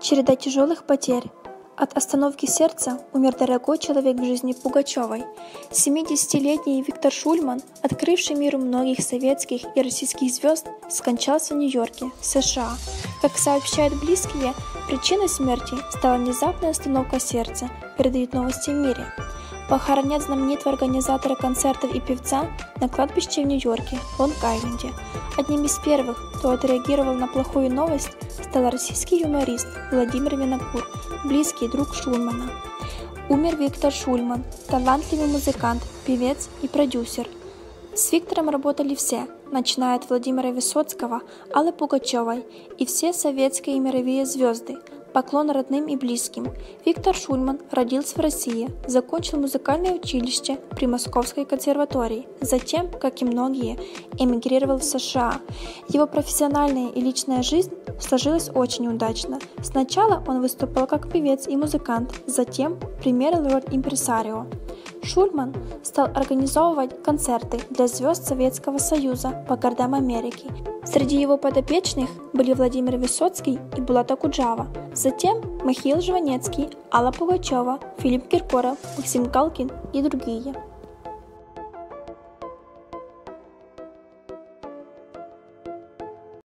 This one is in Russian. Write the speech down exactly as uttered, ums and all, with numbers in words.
Череда тяжелых потерь. От остановки сердца умер дорогой человек в жизни Пугачевой. семидесятилетний Виктор Шульман, открывший миру многих советских и российских звезд, скончался в Нью-Йорке, США. Как сообщают близкие, причиной смерти стала внезапная остановка сердца, передают новости в мире. Похоронят знаменитого организатора концертов и певца на кладбище в Нью-Йорке, Лонг-Айленде. Одним из первых, кто отреагировал на плохую новость, стал российский юморист Владимир Винокур, близкий друг Шульмана. Умер Виктор Шульман, талантливый музыкант, певец и продюсер. С Виктором работали все, начиная от Владимира Высоцкого, Аллы Пугачевой и все советские и мировые звезды. Поклон родным и близким. Виктор Шульман родился в России, закончил музыкальное училище при Московской консерватории. Затем, как и многие, эмигрировал в США. Его профессиональная и личная жизнь сложилась очень удачно. Сначала он выступал как певец и музыкант, затем премьер-лорд-импресарио. Шульман стал организовывать концерты для звезд Советского Союза по городам Америки. Среди его подопечных были Владимир Высоцкий и Булат Акуджава. Затем Михаил Жванецкий, Алла Пугачева, Филипп Киркоров, Максим Галкин и другие.